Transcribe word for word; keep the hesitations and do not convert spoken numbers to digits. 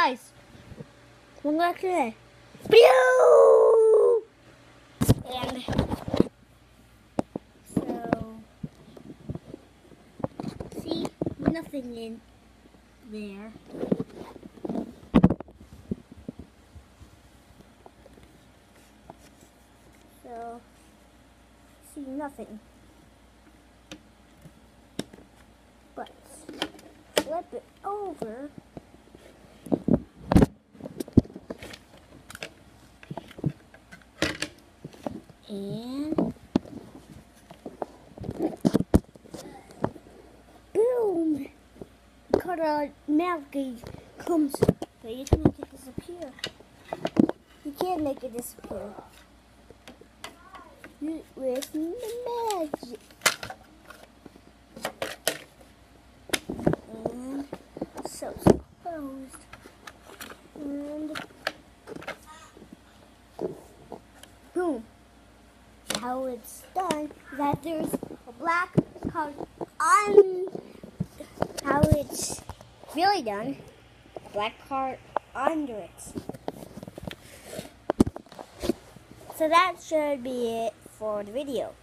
guys, look at that. Pew! And so, see, nothing in there. So, see nothing. But flip it over. And boom! Cut out mouth gauge comes, but you can make it disappear. You can't make it disappear. You, with the magic. And so it's closed. And boom. How it's done is that there's a black card on how it's really done, a black card under it. So that should be it for the video.